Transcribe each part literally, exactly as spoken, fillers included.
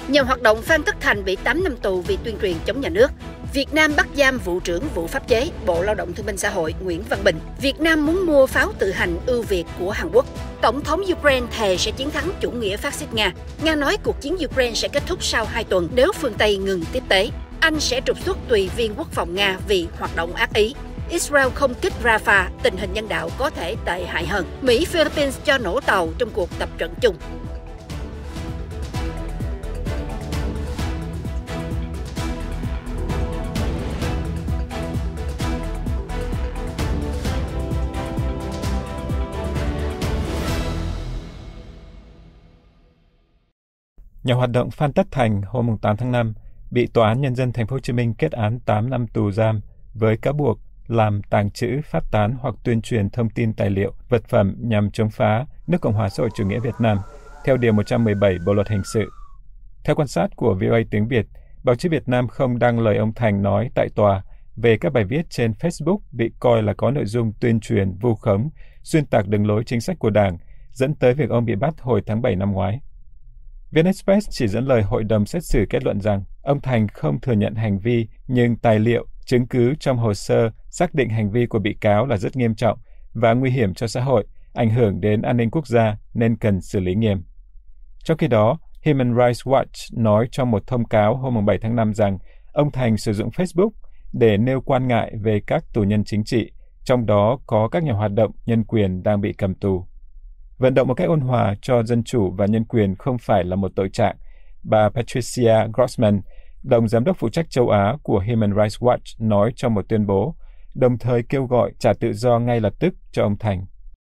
Nhà hoạt động Phan Tất Thành bị tám năm tù vì tuyên truyền chống nhà nước. Việt Nam bắt giam vụ trưởng vụ pháp chế, Bộ Lao động Thương binh Xã hội Nguyễn Văn Bình. Việt Nam muốn mua pháo tự hành ưu việt của Hàn Quốc. Tổng thống Ukraine thề sẽ chiến thắng chủ nghĩa phát xít Nga. Nga nói cuộc chiến Ukraine sẽ kết thúc sau hai tuần nếu phương Tây ngừng tiếp tế. Anh sẽ trục xuất tùy viên quốc phòng Nga vì hoạt động ác ý. Israel không kích Rafah, tình hình nhân đạo có thể tệ hại hơn. Mỹ Philippines cho nổ tàu trong cuộc tập trận chung. Nhà hoạt động Phan Tất Thành hôm tám tháng năm bị Tòa án Nhân dân Thành phố Hồ Chí Minh kết án tám năm tù giam với cáo buộc làm, tàng trữ, phát tán hoặc tuyên truyền thông tin tài liệu, vật phẩm nhằm chống phá nước Cộng hòa xã hội chủ nghĩa Việt Nam theo Điều một trăm mười bảy Bộ Luật Hình sự. Theo quan sát của vê o a tiếng Việt, báo chí Việt Nam không đăng lời ông Thành nói tại tòa về các bài viết trên Facebook bị coi là có nội dung tuyên truyền, vu khống, xuyên tạc đường lối chính sách của Đảng, dẫn tới việc ông bị bắt hồi tháng bảy năm ngoái. VnExpress chỉ dẫn lời hội đồng xét xử kết luận rằng ông Thành không thừa nhận hành vi, nhưng tài liệu, chứng cứ trong hồ sơ xác định hành vi của bị cáo là rất nghiêm trọng và nguy hiểm cho xã hội, ảnh hưởng đến an ninh quốc gia nên cần xử lý nghiêm. Trong khi đó, Human Rights Watch nói trong một thông cáo hôm bảy tháng năm rằng ông Thành sử dụng Facebook để nêu quan ngại về các tù nhân chính trị, trong đó có các nhà hoạt động nhân quyền đang bị cầm tù. Vận động một cách ôn hòa cho dân chủ và nhân quyền không phải là một tội trạng, bà Patricia Grossman, đồng giám đốc phụ trách châu Á của Human Rights Watch, nói trong một tuyên bố, đồng thời kêu gọi trả tự do ngay lập tức cho ông Thành.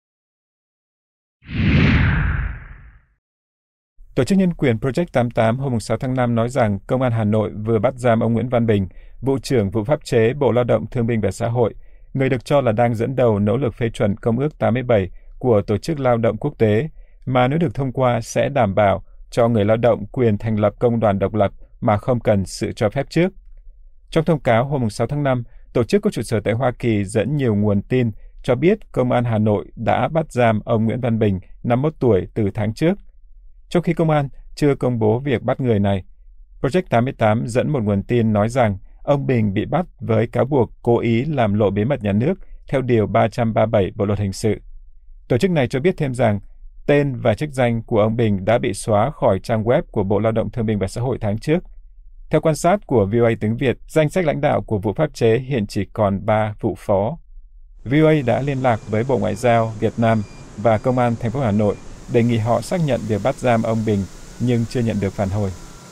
Tổ chức nhân quyền Project tám mươi tám hôm sáu tháng năm nói rằng Công an Hà Nội vừa bắt giam ông Nguyễn Văn Bình, vụ trưởng vụ pháp chế Bộ Lao động Thương binh và Xã hội, người được cho là đang dẫn đầu nỗ lực phê chuẩn Công ước tám mươi bảy của Tổ chức Lao động Quốc tế, mà nếu được thông qua sẽ đảm bảo cho người lao động quyền thành lập công đoàn độc lập mà không cần sự cho phép trước. Trong thông cáo hôm sáu tháng năm, tổ chức có trụ sở tại Hoa Kỳ dẫn nhiều nguồn tin cho biết Công an Hà Nội đã bắt giam ông Nguyễn Văn Bình, năm mươi mốt tuổi, từ tháng trước. Trong khi công an chưa công bố việc bắt người này, Project tám mươi tám dẫn một nguồn tin nói rằng ông Bình bị bắt với cáo buộc cố ý làm lộ bí mật nhà nước theo Điều ba trăm ba mươi bảy Bộ Luật Hình sự. Tổ chức này cho biết thêm rằng tên và chức danh của ông Bình đã bị xóa khỏi trang web của Bộ Lao động Thương binh và Xã hội tháng trước. Theo quan sát của vê o a tiếng Việt, danh sách lãnh đạo của vụ pháp chế hiện chỉ còn ba vụ phó. vê o a đã liên lạc với Bộ Ngoại giao Việt Nam và Công an thành phố Hà Nội đề nghị họ xác nhận việc bắt giam ông Bình nhưng chưa nhận được phản hồi.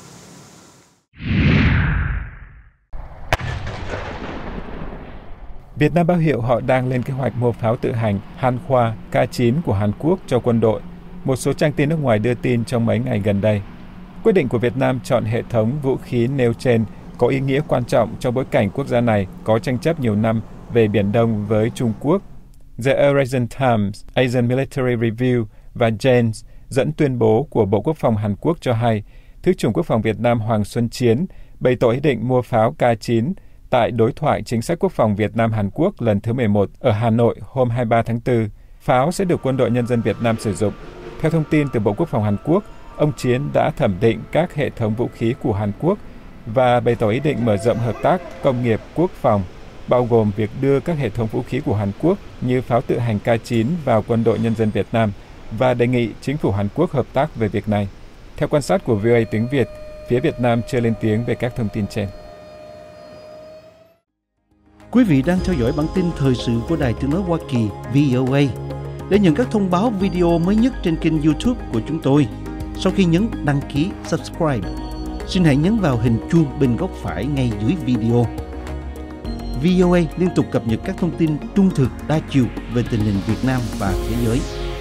Việt Nam báo hiệu họ đang lên kế hoạch mua pháo tự hành Hanwha K chín của Hàn Quốc cho quân đội, một số trang tin nước ngoài đưa tin trong mấy ngày gần đây. Quyết định của Việt Nam chọn hệ thống vũ khí nêu trên có ý nghĩa quan trọng trong bối cảnh quốc gia này có tranh chấp nhiều năm về Biển Đông với Trung Quốc. The Eurasian Times, Asian Military Review và Janes dẫn tuyên bố của Bộ Quốc phòng Hàn Quốc cho hay, Thứ trưởng Quốc phòng Việt Nam Hoàng Xuân Chiến bày tỏ ý định mua pháo K chín tại đối thoại chính sách quốc phòng Việt Nam-Hàn Quốc lần thứ mười một ở Hà Nội hôm hai mươi ba tháng tư. Pháo sẽ được Quân đội Nhân dân Việt Nam sử dụng. Theo thông tin từ Bộ Quốc phòng Hàn Quốc, ông Chiến đã thẩm định các hệ thống vũ khí của Hàn Quốc và bày tỏ ý định mở rộng hợp tác công nghiệp quốc phòng, bao gồm việc đưa các hệ thống vũ khí của Hàn Quốc như pháo tự hành K chín vào Quân đội Nhân dân Việt Nam và đề nghị chính phủ Hàn Quốc hợp tác về việc này. Theo quan sát của vê o a tiếng Việt, phía Việt Nam chưa lên tiếng về các thông tin trên. Quý vị đang theo dõi bản tin thời sự của Đài Tiếng nói Hoa Kỳ vê o a. Để nhận các thông báo video mới nhất trên kênh YouTube của chúng tôi, sau khi nhấn đăng ký subscribe, xin hãy nhấn vào hình chuông bên góc phải ngay dưới video. vê o a liên tục cập nhật các thông tin trung thực, đa chiều về tình hình Việt Nam và thế giới.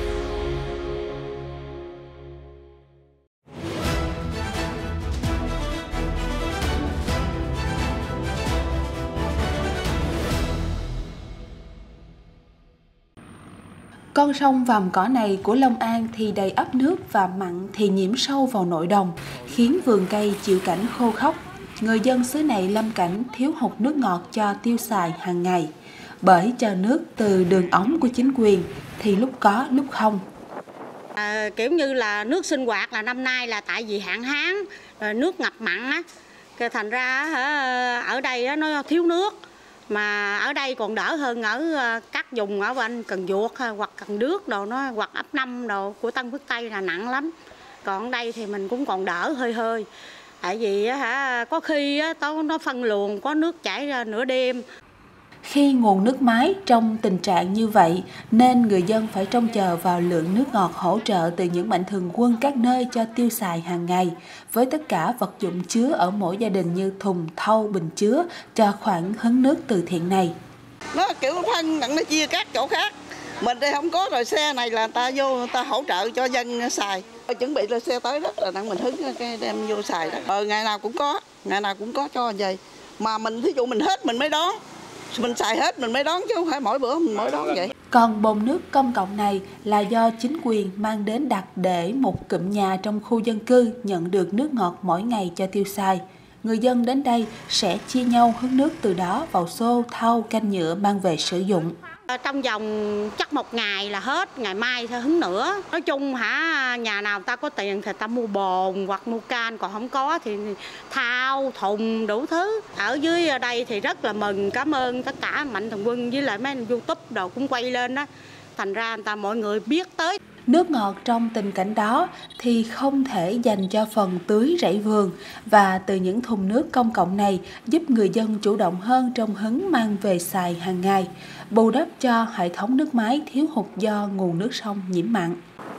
Con sông Vàm Cỏ này của Long An thì đầy ắp nước và mặn thì nhiễm sâu vào nội đồng, khiến vườn cây chịu cảnh khô khốc. Người dân xứ này lâm cảnh thiếu hụt nước ngọt cho tiêu xài hàng ngày, bởi chờ nước từ đường ống của chính quyền thì lúc có lúc không. À, kiểu như là nước sinh hoạt là năm nay là tại vì hạn hán, rồi nước ngập mặn á, thành ra ở đây nó thiếu nước. Mà ở đây còn đỡ hơn ở các vùng ở bên Cần Duộc hoặc Cần Đước đồ nó hoặc ấp năm đồ của Tân Phước Tây là nặng lắm. Còn ở đây thì mình cũng còn đỡ hơi hơi. Tại vì hả có khi nó phân luồng có nước chảy ra nửa đêm. Khi nguồn nước máy trong tình trạng như vậy nên người dân phải trông chờ vào lượng nước ngọt hỗ trợ từ những mạnh thường quân các nơi cho tiêu xài hàng ngày, với tất cả vật dụng chứa ở mỗi gia đình như thùng, thau, bình chứa cho khoản hứng nước từ thiện này. Nó kiểu phân đặng nó chia các chỗ khác. Mình đây không có rồi, xe này là ta vô người ta hỗ trợ cho dân xài. Chuẩn bị là xe tới rất là đặng mình hứng cái đem vô xài đó. Ờ, ngày nào cũng có, ngày nào cũng có cho vậy. Mà mình thí dụ mình hết mình mới đón. Mình xài hết mình mới đón chứ không phải mỗi bữa mình mới đón vậy. Còn bồn nước công cộng này là do chính quyền mang đến đặt để một cụm nhà trong khu dân cư nhận được nước ngọt mỗi ngày cho tiêu xài. Người dân đến đây sẽ chia nhau hứng nước từ đó vào xô, thau, can nhựa mang về sử dụng. Trong vòng chắc một ngày là hết, ngày mai sẽ hứng nữa. Nói chung hả, nhà nào ta có tiền thì ta mua bồn hoặc mua can, còn không có thì thau, thùng, đủ thứ. Ở dưới đây thì rất là mừng, cảm ơn tất cả mạnh thường quân với lại mấy YouTube đồ cũng quay lên đó. Thành ra người ta mọi người biết tới. Nước ngọt trong tình cảnh đó thì không thể dành cho phần tưới rẫy vườn, và từ những thùng nước công cộng này giúp người dân chủ động hơn trong hứng mang về xài hàng ngày, bù đắp cho hệ thống nước máy thiếu hụt do nguồn nước sông nhiễm mặn.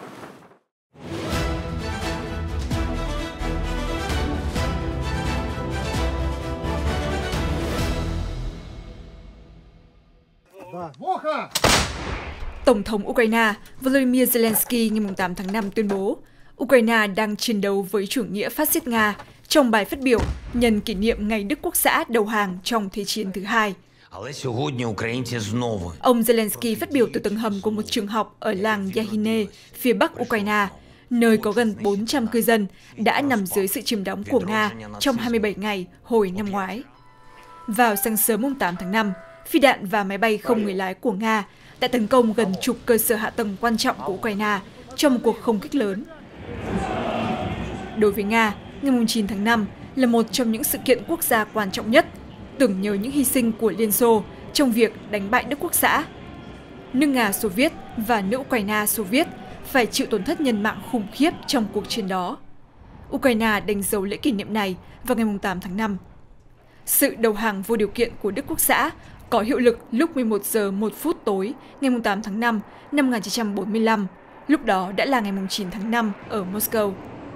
Tổng thống Ukraine Volodymyr Zelensky ngày tám tháng năm tuyên bố Ukraine đang chiến đấu với chủ nghĩa phát xít Nga trong bài phát biểu nhân kỷ niệm Ngày Đức Quốc xã đầu hàng trong Thế chiến thứ hai. Ông Zelensky phát biểu từ tầng hầm của một trường học ở làng Yahine, phía bắc Ukraine, nơi có gần bốn trăm cư dân đã nằm dưới sự chiếm đóng của Nga trong hai mươi bảy ngày hồi năm ngoái. Vào sáng sớm mùng tám tháng năm, phi đạn và máy bay không người lái của Nga đã tấn công gần chục cơ sở hạ tầng quan trọng của Ukraine trong một cuộc không kích lớn. Đối với Nga, ngày chín tháng năm là một trong những sự kiện quốc gia quan trọng nhất, tưởng nhớ những hy sinh của Liên Xô trong việc đánh bại Đức Quốc xã. Nước Nga Xô Viết và nước Ukraine Xô Viết phải chịu tổn thất nhân mạng khủng khiếp trong cuộc chiến đó. Ukraine đánh dấu lễ kỷ niệm này vào ngày tám tháng năm. Sự đầu hàng vô điều kiện của Đức Quốc xã có hiệu lực lúc mười một giờ một phút tối ngày tám tháng năm năm một nghìn chín trăm bốn mươi lăm, lúc đó đã là ngày chín tháng năm ở Moscow.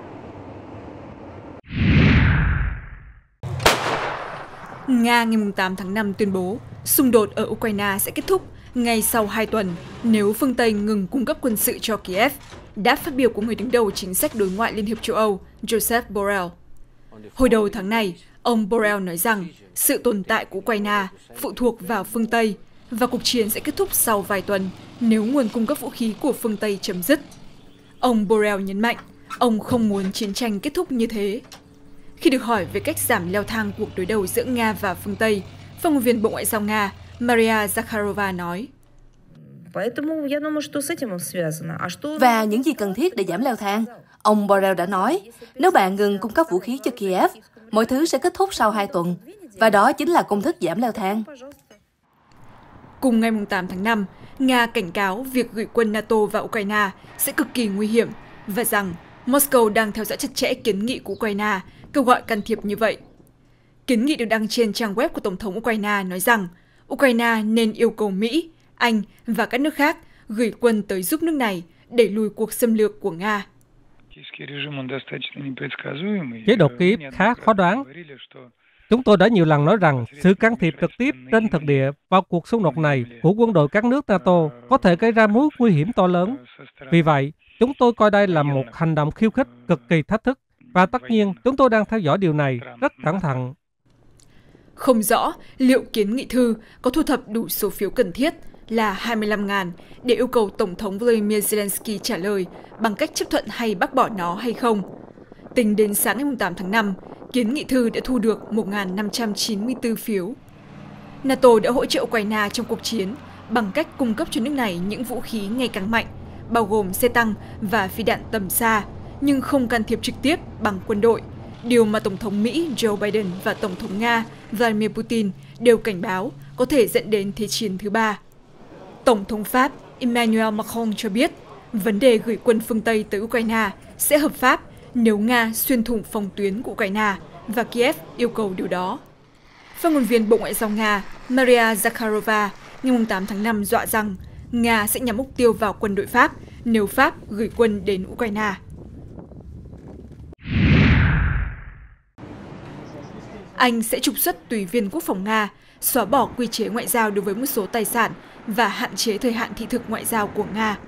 Nga ngày tám tháng năm tuyên bố xung đột ở Ukraine sẽ kết thúc ngay sau hai tuần nếu phương Tây ngừng cung cấp quân sự cho Kiev, đáp phát biểu của người đứng đầu chính sách đối ngoại Liên hiệp châu Âu Joseph Borrell. Hồi đầu tháng này, ông Borrell nói rằng sự tồn tại của Ukraine phụ thuộc vào phương Tây và cuộc chiến sẽ kết thúc sau vài tuần nếu nguồn cung cấp vũ khí của phương Tây chấm dứt. Ông Borrell nhấn mạnh ông không muốn chiến tranh kết thúc như thế. Khi được hỏi về cách giảm leo thang cuộc đối đầu giữa Nga và phương Tây, phát ngôn viên Bộ Ngoại giao Nga Maria Zakharova nói: Và những gì cần thiết để giảm leo thang? Ông Borrell đã nói, nếu bạn ngừng cung cấp vũ khí cho Kiev, mọi thứ sẽ kết thúc sau hai tuần, và đó chính là công thức giảm leo thang. Cùng ngày tám tháng năm, Nga cảnh cáo việc gửi quân NATO vào Ukraine sẽ cực kỳ nguy hiểm và rằng Moscow đang theo dõi chặt chẽ kiến nghị của Ukraine kêu gọi can thiệp như vậy. Kiến nghị được đăng trên trang web của Tổng thống Ukraine nói rằng Ukraine nên yêu cầu Mỹ, Anh và các nước khác gửi quân tới giúp nước này đẩy lùi cuộc xâm lược của Nga. Chế độ Kiev khá khó đoán. Chúng tôi đã nhiều lần nói rằng sự can thiệp trực tiếp trên thực địa vào cuộc xung đột này của quân đội các nước NATO có thể gây ra mối nguy hiểm to lớn. Vì vậy, chúng tôi coi đây là một hành động khiêu khích cực kỳ thách thức. Và tất nhiên, chúng tôi đang theo dõi điều này rất cẩn thận. Không rõ liệu kiến nghị thư có thu thập đủ số phiếu cần thiết là hai mươi lăm nghìn để yêu cầu Tổng thống Volodymyr Zelensky trả lời bằng cách chấp thuận hay bác bỏ nó hay không. Tính đến sáng ngày tám tháng năm, kiến nghị thư đã thu được một nghìn năm trăm chín mươi tư phiếu. NATO đã hỗ trợ Ukraine trong cuộc chiến bằng cách cung cấp cho nước này những vũ khí ngày càng mạnh, bao gồm xe tăng và phi đạn tầm xa, nhưng không can thiệp trực tiếp bằng quân đội, điều mà Tổng thống Mỹ Joe Biden và Tổng thống Nga Vladimir Putin đều cảnh báo có thể dẫn đến Thế chiến thứ ba. Tổng thống Pháp Emmanuel Macron cho biết vấn đề gửi quân phương Tây tới Ukraine sẽ hợp pháp nếu Nga xuyên thủng phòng tuyến của Ukraine và Kiev yêu cầu điều đó. Phát ngôn viên Bộ Ngoại giao Nga Maria Zakharova ngày tám tháng năm dọa rằng Nga sẽ nhắm mục tiêu vào quân đội Pháp nếu Pháp gửi quân đến Ukraine. Anh sẽ trục xuất tùy viên quốc phòng Nga, xóa bỏ quy chế ngoại giao đối với một số tài sản và hạn chế thời hạn thị thực ngoại giao của Nga.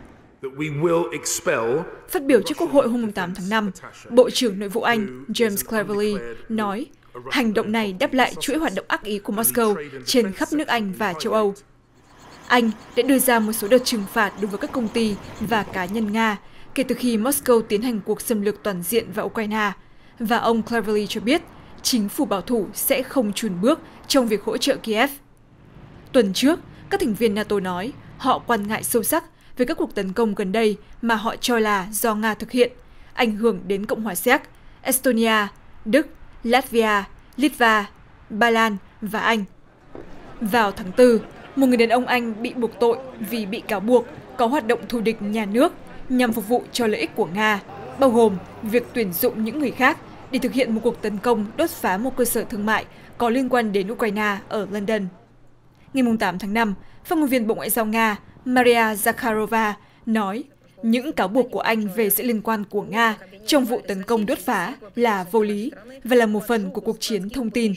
Phát biểu trước Quốc hội hôm tám tháng năm, Bộ trưởng Nội vụ Anh James Cleverly nói hành động này đáp lại chuỗi hoạt động ác ý của Moscow trên khắp nước Anh và châu Âu. Anh đã đưa ra một số đợt trừng phạt đối với các công ty và cá nhân Nga kể từ khi Moscow tiến hành cuộc xâm lược toàn diện vào Ukraine, và ông Cleverly cho biết chính phủ bảo thủ sẽ không chùn bước trong việc hỗ trợ Kiev. Tuần trước, các thành viên NATO nói họ quan ngại sâu sắc về các cuộc tấn công gần đây mà họ cho là do Nga thực hiện, ảnh hưởng đến Cộng hòa Séc, Estonia, Đức, Latvia, Litva, Ba Lan và Anh. Vào tháng tư, một người đàn ông Anh bị buộc tội vì bị cáo buộc có hoạt động thù địch nhà nước nhằm phục vụ cho lợi ích của Nga, bao gồm việc tuyển dụng những người khác để thực hiện một cuộc tấn công đốt phá một cơ sở thương mại có liên quan đến Ukraine ở London. Ngày tám tháng năm, phát ngôn viên Bộ Ngoại giao Nga Maria Zakharova nói những cáo buộc của Anh về sự liên quan của Nga trong vụ tấn công đốt phá là vô lý và là một phần của cuộc chiến thông tin.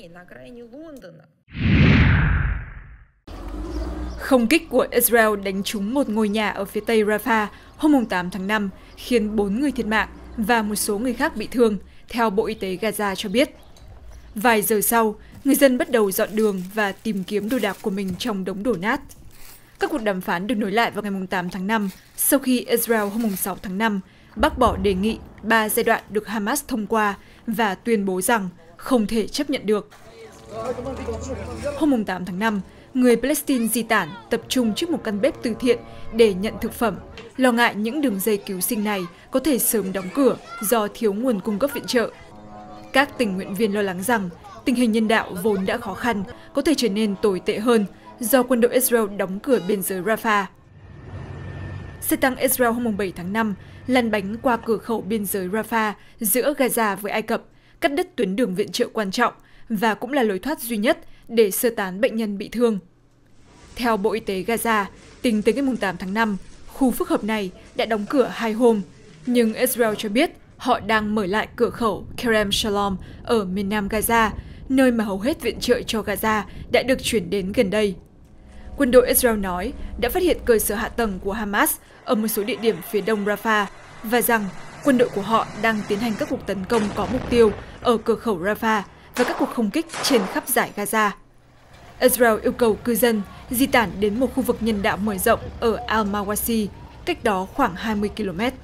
Không kích của Israel đánh trúng một ngôi nhà ở phía tây Rafah hôm tám tháng năm, khiến bốn người thiệt mạng và một số người khác bị thương, theo Bộ Y tế Gaza cho biết. Vài giờ sau, người dân bắt đầu dọn đường và tìm kiếm đồ đạc của mình trong đống đổ nát. Các cuộc đàm phán được nối lại vào ngày tám tháng năm, sau khi Israel hôm sáu tháng năm bác bỏ đề nghị ba giai đoạn được Hamas thông qua và tuyên bố rằng không thể chấp nhận được. Hôm tám tháng năm, người Palestine di tản tập trung trước một căn bếp từ thiện để nhận thực phẩm, lo ngại những đường dây cứu sinh này có thể sớm đóng cửa do thiếu nguồn cung cấp viện trợ. Các tình nguyện viên lo lắng rằng tình hình nhân đạo vốn đã khó khăn có thể trở nên tồi tệ hơn do quân đội Israel đóng cửa biên giới Rafah. Xe tăng Israel hôm bảy tháng năm lăn bánh qua cửa khẩu biên giới Rafah giữa Gaza với Ai Cập, cắt đứt tuyến đường viện trợ quan trọng và cũng là lối thoát duy nhất để sơ tán bệnh nhân bị thương. Theo Bộ Y tế Gaza, tính tới ngày tám tháng năm, khu phức hợp này đã đóng cửa hai hôm, nhưng Israel cho biết họ đang mở lại cửa khẩu Kerem Shalom ở miền nam Gaza, nơi mà hầu hết viện trợ cho Gaza đã được chuyển đến gần đây. Quân đội Israel nói đã phát hiện cơ sở hạ tầng của Hamas ở một số địa điểm phía đông Rafah và rằng quân đội của họ đang tiến hành các cuộc tấn công có mục tiêu ở cửa khẩu Rafah và các cuộc không kích trên khắp dải Gaza. Israel yêu cầu cư dân di tản đến một khu vực nhân đạo mở rộng ở Al-Mawasi, cách đó khoảng hai mươi ki lô mét.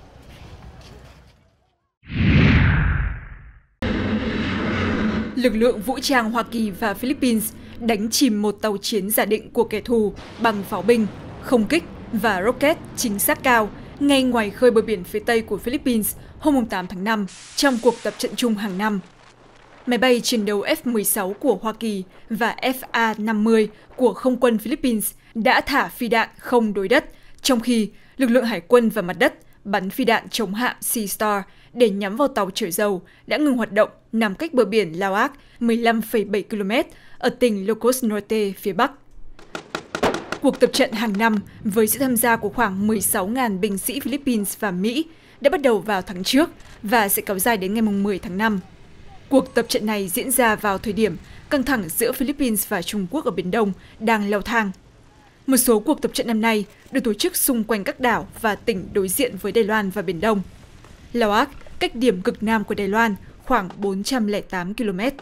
Lực lượng vũ trang Hoa Kỳ và Philippines đánh chìm một tàu chiến giả định của kẻ thù bằng pháo binh, không kích và rocket chính xác cao ngay ngoài khơi bờ biển phía tây của Philippines hôm tám tháng năm trong cuộc tập trận chung hàng năm. Máy bay chiến đấu F mười sáu của Hoa Kỳ và F A năm mươi của Không quân Philippines đã thả phi đạn không đối đất, trong khi lực lượng hải quân và mặt đất bắn phi đạn chống hạm Sea Star để nhắm vào tàu chở dầu đã ngừng hoạt động nằm cách bờ biển Laoag mười lăm phẩy bảy ki lô mét ở tỉnh Ilocos Norte phía Bắc. Cuộc tập trận hàng năm với sự tham gia của khoảng mười sáu nghìn binh sĩ Philippines và Mỹ đã bắt đầu vào tháng trước và sẽ kéo dài đến ngày mười tháng năm. Cuộc tập trận này diễn ra vào thời điểm căng thẳng giữa Philippines và Trung Quốc ở Biển Đông đang leo thang. Một số cuộc tập trận năm nay được tổ chức xung quanh các đảo và tỉnh đối diện với Đài Loan và Biển Đông. Laoag, cách điểm cực nam của Đài Loan, khoảng bốn trăm lẻ tám ki lô mét.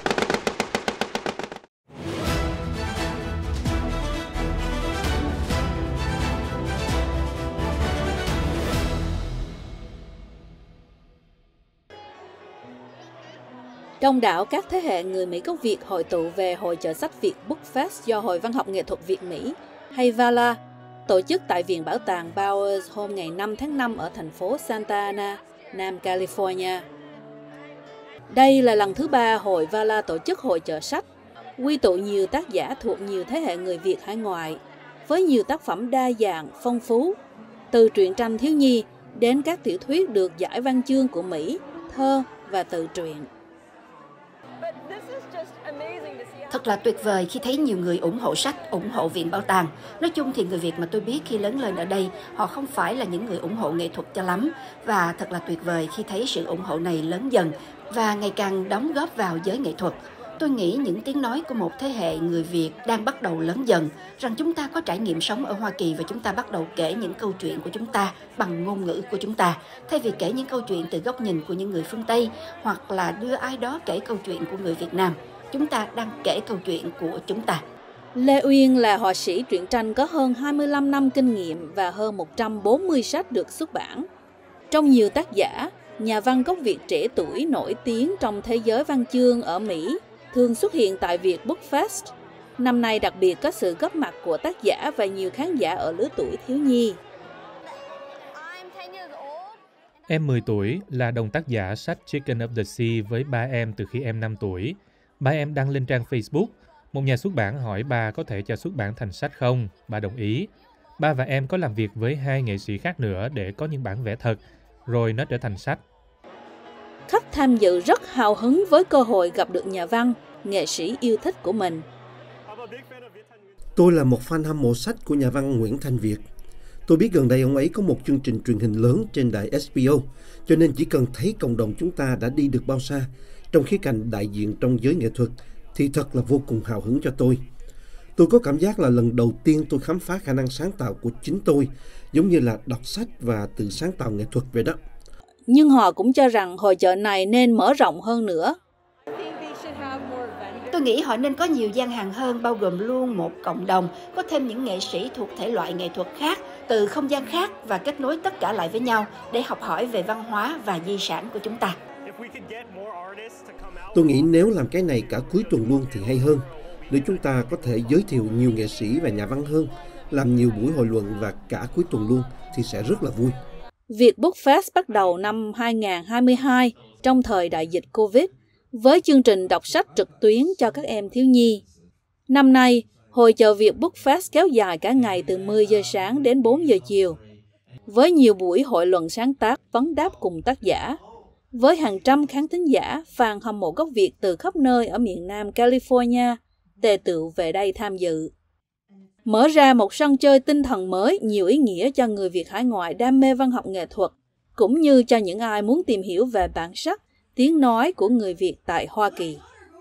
Đông đảo các thế hệ người Mỹ gốc Việt hội tụ về hội chợ sách Việt Bookfest do Hội Văn học Nghệ thuật Việt Mỹ hay VALA tổ chức tại Viện Bảo tàng Bowers hôm ngày năm tháng năm ở thành phố Santa Ana, Nam California. Đây là lần thứ ba Hội Vala tổ chức hội chợ sách, quy tụ nhiều tác giả thuộc nhiều thế hệ người Việt hải ngoại, với nhiều tác phẩm đa dạng, phong phú, từ truyện tranh thiếu nhi đến các tiểu thuyết được giải văn chương của Mỹ, thơ và tự truyện. Thật là tuyệt vời khi thấy nhiều người ủng hộ sách, ủng hộ Viện Bảo tàng. Nói chung thì người Việt mà tôi biết khi lớn lên ở đây, họ không phải là những người ủng hộ nghệ thuật cho lắm. Và thật là tuyệt vời khi thấy sự ủng hộ này lớn dần và ngày càng đóng góp vào giới nghệ thuật. Tôi nghĩ những tiếng nói của một thế hệ người Việt đang bắt đầu lớn dần, rằng chúng ta có trải nghiệm sống ở Hoa Kỳ và chúng ta bắt đầu kể những câu chuyện của chúng ta bằng ngôn ngữ của chúng ta, thay vì kể những câu chuyện từ góc nhìn của những người phương Tây hoặc là đưa ai đó kể câu chuyện của người Việt Nam. Chúng ta đang kể câu chuyện của chúng ta. Lê Uyên là họa sĩ truyện tranh có hơn hai mươi lăm năm kinh nghiệm và hơn một trăm bốn mươi sách được xuất bản. Trong nhiều tác giả, nhà văn gốc Việt trẻ tuổi nổi tiếng trong thế giới văn chương ở Mỹ thường xuất hiện tại Việt Book Fest. Năm nay đặc biệt có sự góp mặt của tác giả và nhiều khán giả ở lứa tuổi thiếu nhi. Em mười tuổi là đồng tác giả sách Chicken of the Sea với ba em từ khi em năm tuổi. Ba em đăng lên trang Facebook. Một nhà xuất bản hỏi ba có thể cho xuất bản thành sách không? Ba đồng ý. Ba và em có làm việc với hai nghệ sĩ khác nữa để có những bản vẽ thật, rồi nó trở thành sách. Khách tham dự rất hào hứng với cơ hội gặp được nhà văn, nghệ sĩ yêu thích của mình. Tôi là một fan hâm mộ sách của nhà văn Nguyễn Thanh Việt. Tôi biết gần đây ông ấy có một chương trình truyền hình lớn trên đài ét bê o, cho nên chỉ cần thấy cộng đồng chúng ta đã đi được bao xa trong khía cạnh đại diện trong giới nghệ thuật thì thật là vô cùng hào hứng cho tôi. Tôi có cảm giác là lần đầu tiên tôi khám phá khả năng sáng tạo của chính tôi, giống như là đọc sách và tự sáng tạo nghệ thuật vậy đó. Nhưng họ cũng cho rằng hội chợ này nên mở rộng hơn nữa. Tôi nghĩ họ nên có nhiều gian hàng hơn, bao gồm luôn một cộng đồng, có thêm những nghệ sĩ thuộc thể loại nghệ thuật khác, từ không gian khác và kết nối tất cả lại với nhau để học hỏi về văn hóa và di sản của chúng ta. Tôi nghĩ nếu làm cái này cả cuối tuần luôn thì hay hơn. Nếu chúng ta có thể giới thiệu nhiều nghệ sĩ và nhà văn hơn, làm nhiều buổi hội luận và cả cuối tuần luôn thì sẽ rất là vui. Việt Book Fest bắt đầu năm hai nghìn không trăm hai mươi hai trong thời đại dịch Covid với chương trình đọc sách trực tuyến cho các em thiếu nhi. Năm nay, hội chợ Việt Book Fest kéo dài cả ngày từ mười giờ sáng đến bốn giờ chiều, với nhiều buổi hội luận sáng tác vấn đáp cùng tác giả, với hàng trăm khán thính giả, fan hâm mộ gốc Việt từ khắp nơi ở miền Nam California tề tựu về đây tham dự. Mở ra một sân chơi tinh thần mới, nhiều ý nghĩa cho người Việt hải ngoại đam mê văn học nghệ thuật, cũng như cho những ai muốn tìm hiểu về bản sắc, tiếng nói của người Việt tại Hoa Kỳ.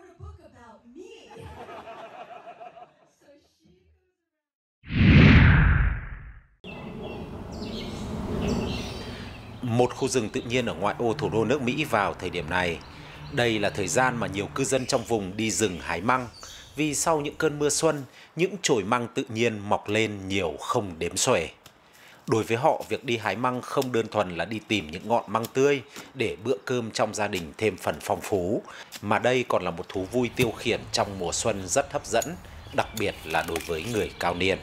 Một khu rừng tự nhiên ở ngoại ô thủ đô nước Mỹ vào thời điểm này. Đây là thời gian mà nhiều cư dân trong vùng đi rừng hái măng, vì sau những cơn mưa xuân, những chồi măng tự nhiên mọc lên nhiều không đếm xuể. Đối với họ, việc đi hái măng không đơn thuần là đi tìm những ngọn măng tươi để bữa cơm trong gia đình thêm phần phong phú, mà đây còn là một thú vui tiêu khiển trong mùa xuân rất hấp dẫn, đặc biệt là đối với người cao niên.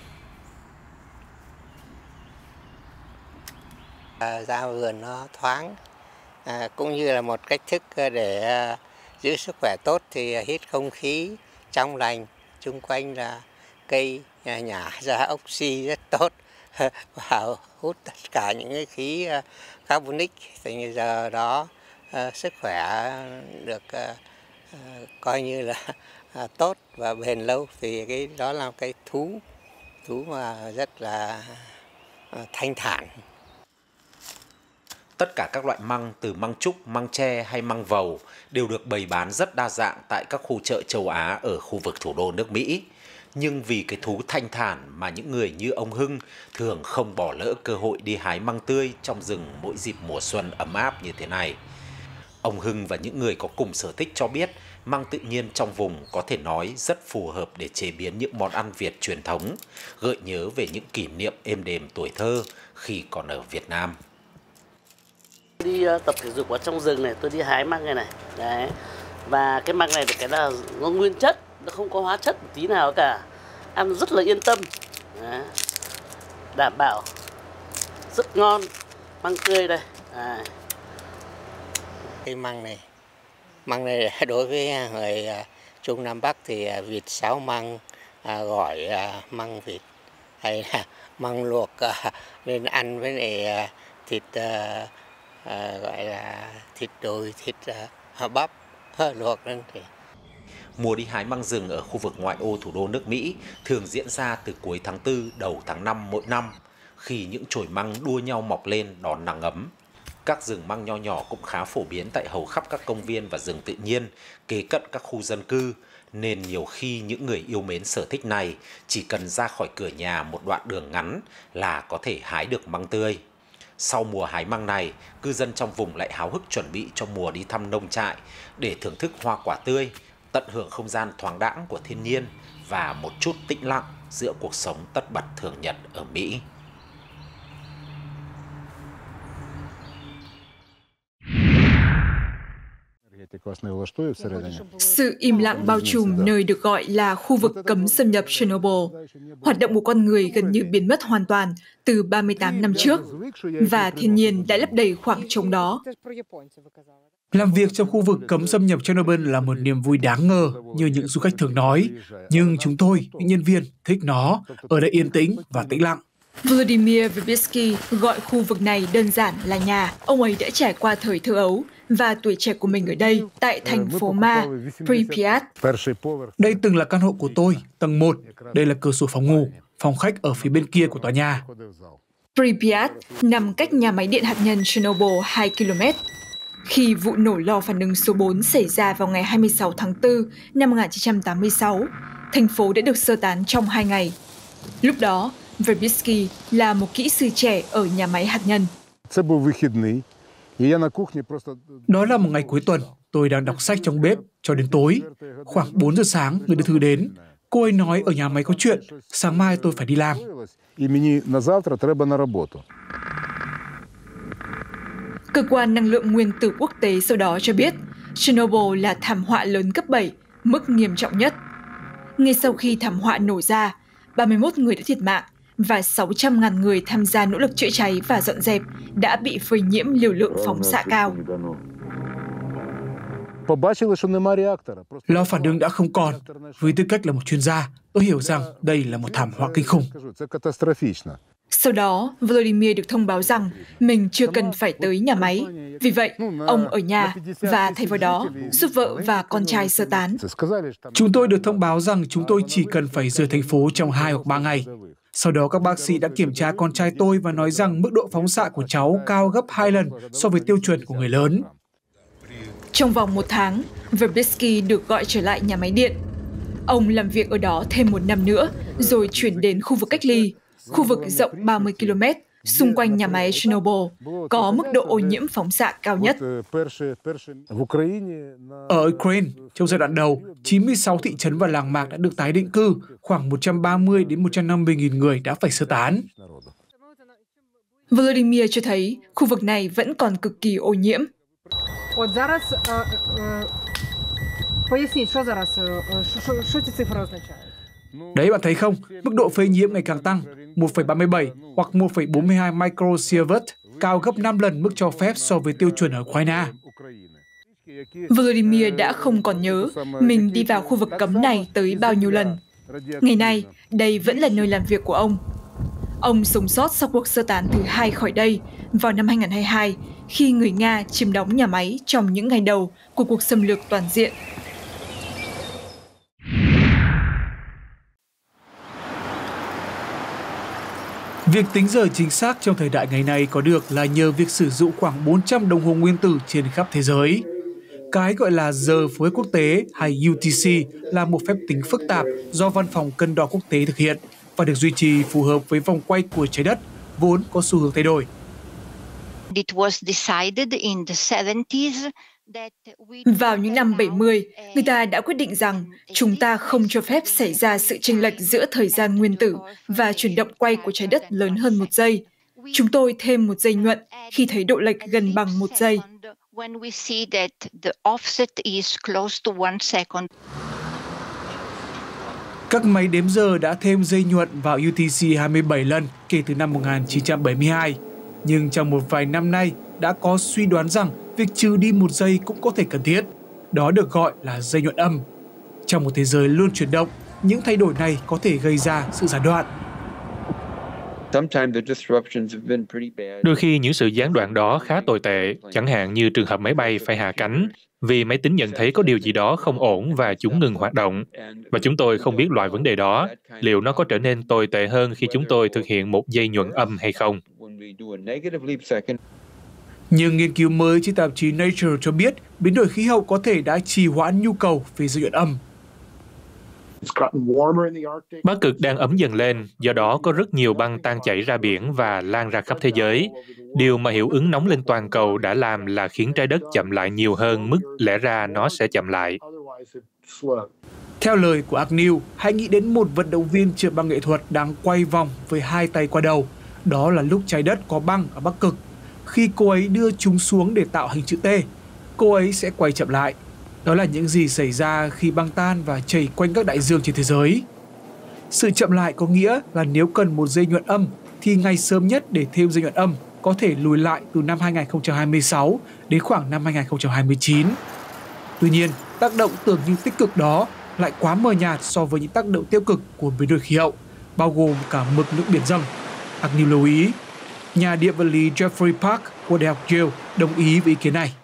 À, ra vườn nó thoáng, à, cũng như là một cách thức để à, giữ sức khỏe tốt thì hít không khí trong lành, chung quanh là cây nhà nhả ra oxy rất tốt và hút tất cả những cái khí uh, carbonic, thì giờ đó uh, sức khỏe được uh, uh, coi như là uh, tốt và bền lâu, thì cái đó là cái thú thú mà rất là uh, thanh thản. Tất cả các loại măng, từ măng trúc, măng tre hay măng vầu đều được bày bán rất đa dạng tại các khu chợ châu Á ở khu vực thủ đô nước Mỹ. Nhưng vì cái thú thanh thản mà những người như ông Hưng thường không bỏ lỡ cơ hội đi hái măng tươi trong rừng mỗi dịp mùa xuân ấm áp như thế này. Ông Hưng và những người có cùng sở thích cho biết măng tự nhiên trong vùng có thể nói rất phù hợp để chế biến những món ăn Việt truyền thống, gợi nhớ về những kỷ niệm êm đềm tuổi thơ khi còn ở Việt Nam. Đi tập thể dục ở trong rừng này, tôi đi hái măng này này. Đấy. Và cái măng này cái là nó nguyên chất, nó không có hóa chất một tí nào cả. Ăn rất là yên tâm. Đấy. đảm bảo rất ngon, măng tươi đây. À. Cái măng này, măng này đối với người Trung Nam Bắc thì vịt sáo măng, à, gỏi à, măng vịt hay là măng luộc à, nên ăn với này thịt à, à, gọi là thịt đùi, thịt à, bắp à, luộc lên thì. Mùa đi hái măng rừng ở khu vực ngoại ô thủ đô nước Mỹ thường diễn ra từ cuối tháng tư đầu tháng năm mỗi năm, khi những chồi măng đua nhau mọc lên đón nắng ấm. Các rừng măng nho nhỏ cũng khá phổ biến tại hầu khắp các công viên và rừng tự nhiên kế cận các khu dân cư, nên nhiều khi những người yêu mến sở thích này chỉ cần ra khỏi cửa nhà một đoạn đường ngắn là có thể hái được măng tươi. Sau mùa hái măng này, cư dân trong vùng lại háo hức chuẩn bị cho mùa đi thăm nông trại để thưởng thức hoa quả tươi, tận hưởng không gian thoáng đãng của thiên nhiên và một chút tĩnh lặng giữa cuộc sống tất bật thường nhật ở Mỹ. Sự im lặng bao trùm nơi được gọi là khu vực cấm xâm nhập Chernobyl. Hoạt động của con người gần như biến mất hoàn toàn từ ba mươi tám năm trước, và thiên nhiên đã lấp đầy khoảng trống đó. Làm việc trong khu vực cấm xâm nhập Chernobyl là một niềm vui đáng ngờ như những du khách thường nói, nhưng chúng tôi, những nhân viên, thích nó, ở đây yên tĩnh và tĩnh lặng. Volodymyr Verbitsky gọi khu vực này đơn giản là nhà. Ông ấy đã trải qua thời thơ ấu và tuổi trẻ của mình ở đây, tại thành phố Ma, Pripyat. Đây từng là căn hộ của tôi, tầng một. Đây là cửa sổ phòng ngủ, phòng khách ở phía bên kia của tòa nhà. Pripyat nằm cách nhà máy điện hạt nhân Chernobyl hai ki lô mét. Khi vụ nổ lò phản ứng số bốn xảy ra vào ngày hai mươi sáu tháng tư năm một nghìn chín trăm tám mươi sáu, thành phố đã được sơ tán trong hai ngày. Lúc đó, Verbitsky là một kỹ sư trẻ ở nhà máy hạt nhân. Đó là một ngày cuối tuần, tôi đang đọc sách trong bếp cho đến tối. Khoảng bốn giờ sáng, người đưa thư đến. Cô ấy nói ở nhà máy có chuyện, sáng mai tôi phải đi làm. Cơ quan năng lượng nguyên tử quốc tế sau đó cho biết Chernobyl là thảm họa lớn cấp bảy, mức nghiêm trọng nhất. Ngay sau khi thảm họa nổ ra, ba mươi mốt người đã thiệt mạng và sáu trăm nghìn người tham gia nỗ lực chữa cháy và dọn dẹp đã bị phơi nhiễm liều lượng phóng xạ cao. Lò phản ứng đã không còn. Với tư cách là một chuyên gia, tôi hiểu rằng đây là một thảm họa kinh khủng. Sau đó, Volodymyr được thông báo rằng mình chưa cần phải tới nhà máy. Vì vậy, ông ở nhà và thay vào đó giúp vợ và con trai sơ tán. Chúng tôi được thông báo rằng chúng tôi chỉ cần phải rời thành phố trong hai hoặc ba ngày. Sau đó các bác sĩ đã kiểm tra con trai tôi và nói rằng mức độ phóng xạ của cháu cao gấp hai lần so với tiêu chuẩn của người lớn. Trong vòng một tháng, Verbitsky được gọi trở lại nhà máy điện. Ông làm việc ở đó thêm một năm nữa, rồi chuyển đến khu vực cách ly, khu vực rộng ba mươi ki lô mét, xung quanh nhà máy Chernobyl, có mức độ ô nhiễm phóng xạ cao nhất. Ở Ukraine, trong giai đoạn đầu, chín mươi sáu thị trấn và làng mạc đã được tái định cư, khoảng một trăm ba mươi đến một trăm năm mươi nghìn người đã phải sơ tán. Volodymyr cho thấy khu vực này vẫn còn cực kỳ ô nhiễm. Đấy bạn thấy không, mức độ phơi nhiễm ngày càng tăng, một phẩy ba mươi bảy hoặc một phẩy bốn mươi hai microsievert, cao gấp năm lần mức cho phép so với tiêu chuẩn ở Ukraine. Volodymyr đã không còn nhớ mình đi vào khu vực cấm này tới bao nhiêu lần. Ngày nay, đây vẫn là nơi làm việc của ông. Ông sống sót sau cuộc sơ tán thứ hai khỏi đây vào năm hai nghìn không trăm hai mươi hai, khi người Nga chiếm đóng nhà máy trong những ngày đầu của cuộc xâm lược toàn diện. Việc tính giờ chính xác trong thời đại ngày nay có được là nhờ việc sử dụng khoảng bốn trăm đồng hồ nguyên tử trên khắp thế giới. Cái gọi là giờ phối quốc tế hay U T C là một phép tính phức tạp do Văn phòng Cân đo Quốc tế thực hiện và được duy trì phù hợp với vòng quay của trái đất, vốn có xu hướng thay đổi. Vào những năm bảy mươi, người ta đã quyết định rằng chúng ta không cho phép xảy ra sự chênh lệch giữa thời gian nguyên tử và chuyển động quay của trái đất lớn hơn một giây. Chúng tôi thêm một giây nhuận khi thấy độ lệch gần bằng một giây. Các máy đếm giờ đã thêm dây nhuận vào U T C hai mươi bảy lần kể từ năm một nghìn chín trăm bảy mươi hai. Nhưng trong một vài năm nay đã có suy đoán rằng việc trừ đi một giây cũng có thể cần thiết. Đó được gọi là dây nhuận âm. Trong một thế giới luôn chuyển động, những thay đổi này có thể gây ra sự gián đoạn. Đôi khi những sự gián đoạn đó khá tồi tệ, chẳng hạn như trường hợp máy bay phải hạ cánh, vì máy tính nhận thấy có điều gì đó không ổn và chúng ngừng hoạt động. Và chúng tôi không biết loại vấn đề đó, liệu nó có trở nên tồi tệ hơn khi chúng tôi thực hiện một dây nhuận âm hay không. Nhưng nghiên cứu mới trên tạp chí Nature cho biết biến đổi khí hậu có thể đã trì hoãn nhu cầu về dây nhuận âm. Bắc Cực đang ấm dần lên, do đó có rất nhiều băng tan chảy ra biển và lan ra khắp thế giới. Điều mà hiệu ứng nóng lên toàn cầu đã làm là khiến trái đất chậm lại nhiều hơn mức lẽ ra nó sẽ chậm lại. Theo lời của Agnew, hãy nghĩ đến một vận động viên trượt băng nghệ thuật đang quay vòng với hai tay qua đầu. Đó là lúc trái đất có băng ở Bắc Cực. Khi cô ấy đưa chúng xuống để tạo hình chữ T, cô ấy sẽ quay chậm lại. Đó là những gì xảy ra khi băng tan và chảy quanh các đại dương trên thế giới. Sự chậm lại có nghĩa là nếu cần một dây nhuận âm thì ngày sớm nhất để thêm dây nhuận âm có thể lùi lại từ năm hai nghìn không trăm hai mươi sáu đến khoảng năm hai nghìn không trăm hai mươi chín. Tuy nhiên, tác động tưởng như tích cực đó lại quá mờ nhạt so với những tác động tiêu cực của biến đổi khí hậu, bao gồm cả mực nước biển dâng. Agnew lưu ý. Nhà địa vật lý Jeffrey Park của Đại học Yale đồng ý với ý kiến này.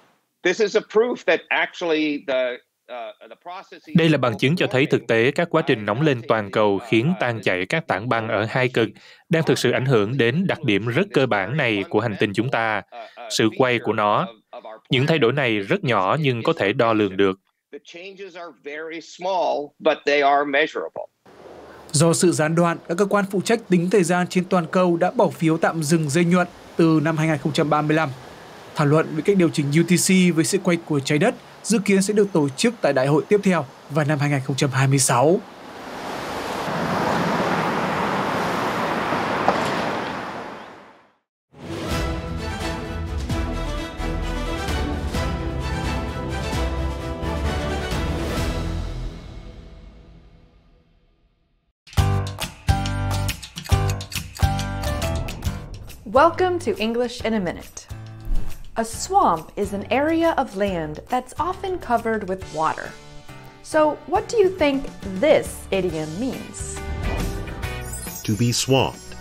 Đây là bằng chứng cho thấy thực tế các quá trình nóng lên toàn cầu khiến tan chảy các tảng băng ở hai cực đang thực sự ảnh hưởng đến đặc điểm rất cơ bản này của hành tinh chúng ta, sự quay của nó. Những thay đổi này rất nhỏ nhưng có thể đo lường được. Do sự gián đoạn, các cơ quan phụ trách tính thời gian trên toàn cầu đã bỏ phiếu tạm dừng dây nhuận từ năm hai nghìn không trăm ba mươi lăm. Thảo luận về cách điều chỉnh U T C với sự quay của trái đất dự kiến sẽ được tổ chức tại đại hội tiếp theo vào năm hai nghìn không trăm hai mươi sáu. Welcome to English in a Minute. A swamp is an area of land that's often covered with water. So, what do you think this idiom means? To be swamped.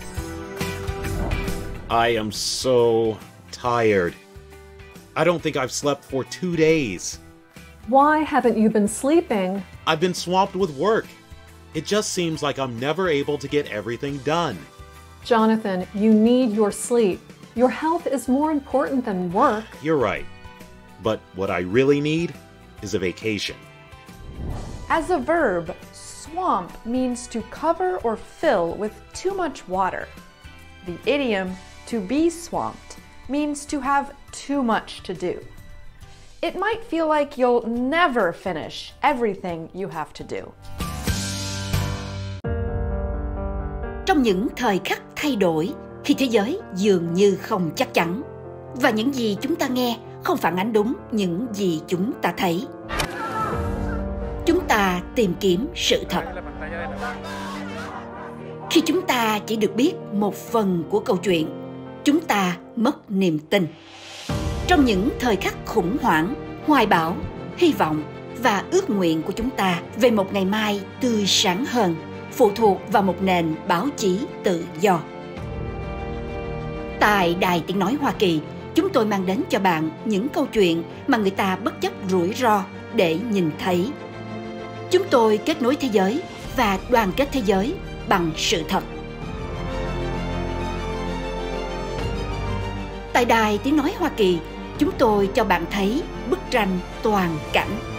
I am so tired. I don't think I've slept for two days. Why haven't you been sleeping? I've been swamped with work. It just seems like I'm never able to get everything done. Jonathan, you need your sleep. Your health is more important than work. You're right. But what I really need is a vacation. As a verb, swamp means to cover or fill with too much water. The idiom to be swamped means to have too much to do. It might feel like you'll never finish everything you have to do. Trong những thời khắc thay đổi, khi thế giới dường như không chắc chắn, và những gì chúng ta nghe không phản ánh đúng những gì chúng ta thấy, chúng ta tìm kiếm sự thật. Khi chúng ta chỉ được biết một phần của câu chuyện, chúng ta mất niềm tin. Trong những thời khắc khủng hoảng, hoài bão, hy vọng và ước nguyện của chúng ta về một ngày mai tươi sáng hơn phụ thuộc vào một nền báo chí tự do. Tại Đài Tiếng Nói Hoa Kỳ, chúng tôi mang đến cho bạn những câu chuyện mà người ta bất chấp rủi ro để nhìn thấy. Chúng tôi kết nối thế giới và đoàn kết thế giới bằng sự thật. Tại Đài Tiếng Nói Hoa Kỳ, chúng tôi cho bạn thấy bức tranh toàn cảnh.